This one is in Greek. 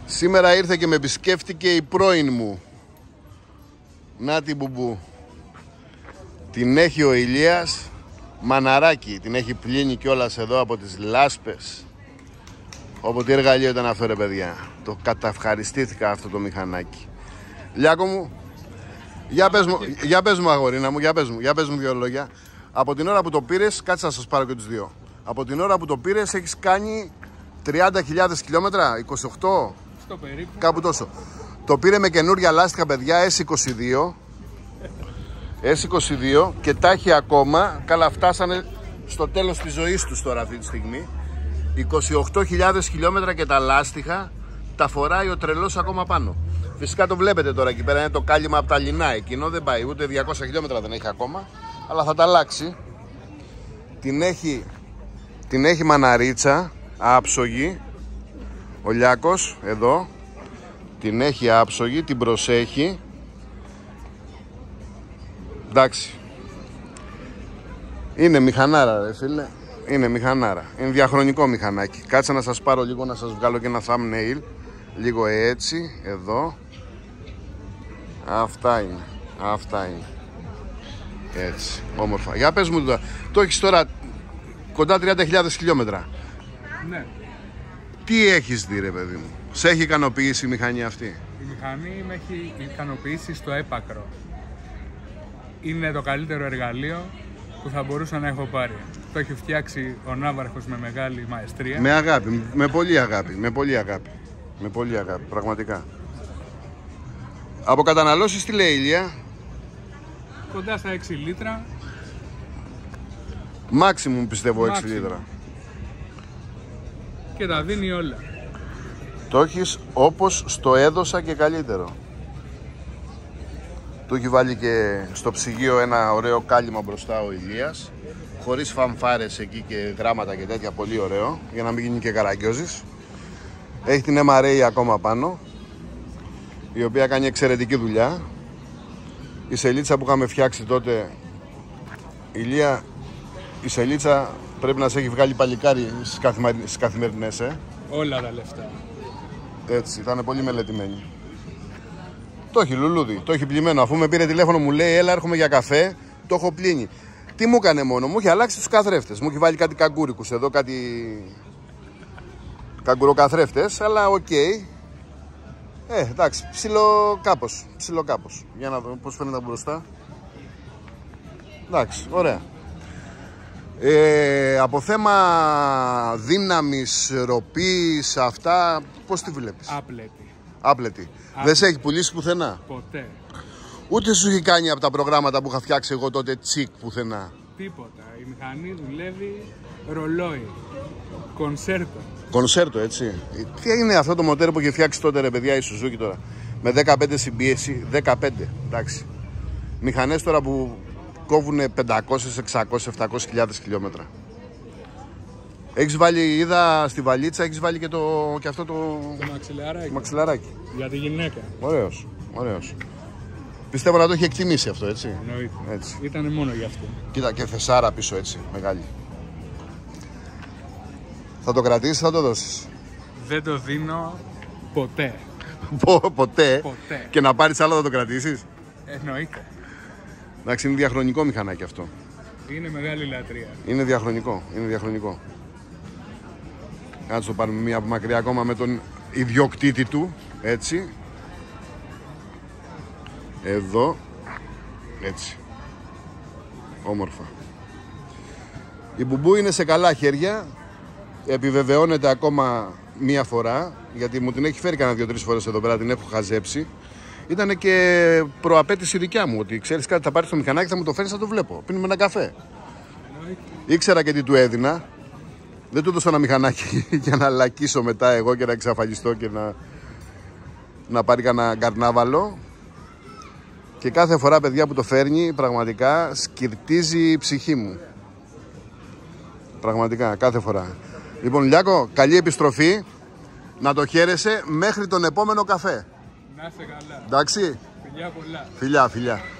Σήμερα ήρθε και με επισκέφτηκε η πρώην μου. Να την μπουμπού. Την έχει ο Ηλίας μαναράκι. Την έχει πλύνει κιόλας εδώ από τις λάσπες. Όποτε εργαλείο ήταν αυτό ρε παιδιά. Το καταευχαριστήθηκα αυτό το μηχανάκι. Λιάκο μου, για πες μου αγορίνα μου, για πες μου δύο λόγια. Από την ώρα που το πήρες, κάτσε να σας πάρω και τους δύο. Από την ώρα που το πήρες έχεις κάνει 30.000 χιλιόμετρα, 28, στο περίπου. Κάπου τόσο. Το πήρε με καινούρια λάστιχα παιδιά, S22. S22 και τα έχει ακόμα. Καλά, φτάσανε στο τέλος της ζωής τους τώρα αυτή τη στιγμή. 28.000 χιλιόμετρα και τα λάστιχα τα φοράει ο τρελός ακόμα πάνω. Φυσικά το βλέπετε τώρα εκεί πέρα, είναι το κάλυμα από τα λινά. Εκείνο δεν πάει, ούτε 200 χιλιόμετρα δεν έχει ακόμα. Αλλά θα τα αλλάξει. Την έχει μαναρίτσα, άψογη. Ο Λιάκος εδώ την έχει άψογη, την προσέχει. Εντάξει. Είναι μηχανάρα ρε φίλε. Είναι μηχανάρα. Είναι διαχρονικό μηχανάκι. Κάτσε να σας πάρω λίγο, να σας βγάλω και ένα thumbnail. Λίγο έτσι, εδώ. Αυτά είναι. Αυτά είναι. Έτσι, όμορφα. Για πες μου τώρα. Το έχεις τώρα κοντά 30.000 χιλιόμετρα. Ναι. Τι έχεις δει ρε παιδί μου? Σε έχει ικανοποιήσει η μηχανή αυτή? Η μηχανή με έχει ικανοποιήσει στο έπακρο. Είναι το καλύτερο εργαλείο που θα μπορούσα να έχω πάρει. Το έχει φτιάξει ο ναύαρχος με μεγάλη μαεστρία. Με αγάπη, με πολύ αγάπη, με πολύ αγάπη. Με πολύ αγάπη, πραγματικά. Από καταναλώσεις τι λέει η Ηλία? Κοντά στα 6 λίτρα. Μάξιμουμ πιστεύω 6 λίτρα. Και τα δίνει όλα. Το έχεις όπως στο έδωσα και καλύτερο. Του έχει βάλει και στο ψυγείο ένα ωραίο κάλυμα μπροστά ο Ηλίας. Χωρίς φανφάρες εκεί και γράμματα και τέτοια, πολύ ωραίο. Για να μην γίνει και καραγκιόζης. Έχει την MRA ακόμα πάνω, η οποία κάνει εξαιρετική δουλειά. Η σελίτσα που είχαμε φτιάξει τότε, Ηλία, η σελίτσα πρέπει να σε έχει βγάλει παλικάρι στις καθημερινές, Όλα τα λεφτά. Έτσι, ήταν πολύ μελετημένη. Το έχει λουλούδι, το έχει πλημμένο. Αφού με πήρε τηλέφωνο μου λέει έλα έρχομαι για καφέ, το έχω πλύνει. Τι μου έκανε μόνο, μου έχει αλλάξει τους καθρέφτες. Μου έχει βάλει κάτι καγκούρικους εδώ, κάτι καγκουροκαθρέφτες, αλλά οκ. Εντάξει, ψιλο κάπως. Για να δω πώς φαίνεται από μπροστά. Εντάξει, ωραία. Από θέμα δύναμης, ροπής, αυτά, πώς τη βλέπεις? Άπλετη. Δεν σε έχει πουλήσει πουθενά? Ποτέ. Ούτε σου έχει κάνει από τα προγράμματα που είχα φτιάξει εγώ τότε τσικ πουθενά? Τίποτα. Η μηχανή δουλεύει ρολόι. Κονσέρτο, έτσι. Τι είναι αυτό το μοτέρ που είχε φτιάξει τότε ρε παιδιά η Suzuki τώρα? Με 15 συμπίεση, 15, εντάξει. Μηχανές τώρα που κόβουν 500, 600, 700.000 χιλιόμετρα. Έχεις βάλει, είδα στη βαλίτσα, έχεις βάλει και αυτό το μαξιλαράκι. Για τη γυναίκα. Ωραίος, ωραίος. Πιστεύω να το έχει εκτιμήσει αυτό, έτσι. Εννοείται. Έτσι. Ήτανε μόνο γι' αυτό. Κοίτα και θεσάρα πίσω, έτσι, μεγάλη. Θα το κρατήσεις, θα το δώσεις? Δεν το δίνω ποτέ. Ποτέ. Και να πάρεις άλλο θα το κρατήσεις? Εννοείται. Εντάξει, είναι διαχρονικό μηχανάκι αυτό. Είναι μεγάλη λατρεία. Είναι διαχρονικό. Κάτσε το πάρουμε μία από μακριά ακόμα με τον ιδιοκτήτη του, έτσι. Εδώ, έτσι. Όμορφα. Η μπουμπού είναι σε καλά χέρια. Επιβεβαιώνεται ακόμα μία φορά, γιατί μου την έχει φέρει κανένα 2-3 φορές εδώ πέρα, την έχω χαζέψει. Ήτανε και προαπέτηση δικιά μου, ότι ξέρεις κάτι, θα πάρεις το μηχανάκι, θα μου το φέρεις, θα το βλέπω. Πίνουμε ένα καφέ. Ήξερα και τι του έδινα. Δεν του έδωσα ένα μηχανάκι για να λακίσω μετά εγώ και να εξαφανιστώ και να πάρει κανένα καρνάβαλο. Και κάθε φορά παιδιά που το φέρνει, πραγματικά σκυρτίζει η ψυχή μου. Πραγματικά, κάθε φορά. Λοιπόν, Λιάκο, καλή επιστροφή. Να το χαίρεσαι μέχρι τον επόμενο καφέ. Να είστε καλά. Εντάξει. Φιλιά πολλά. Φιλιά.